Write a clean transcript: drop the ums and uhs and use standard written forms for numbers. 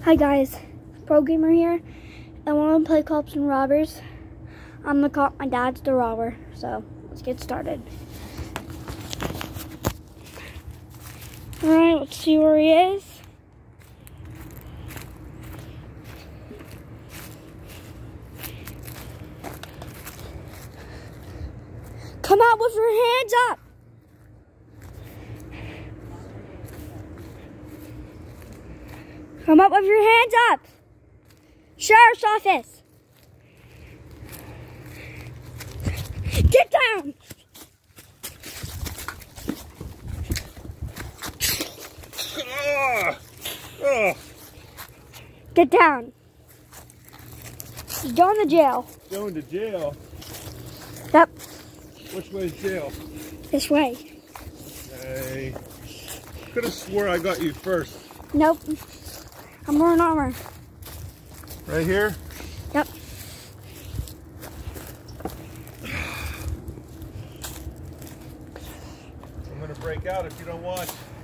Hi guys, Pro Gamer here. I want to play Cops and Robbers. I'm the cop, my dad's the robber. So let's get started. Alright, let's see where he is. Come out with your hands up! Come up with your hands up! Sheriff's office! Get down! Get down. He's going to jail. Going to jail? Yep. Which way is jail? This way. Okay. Could have swore I got you first. Nope. I'm wearing armor. Right here? Yep. I'm gonna break out if you don't watch.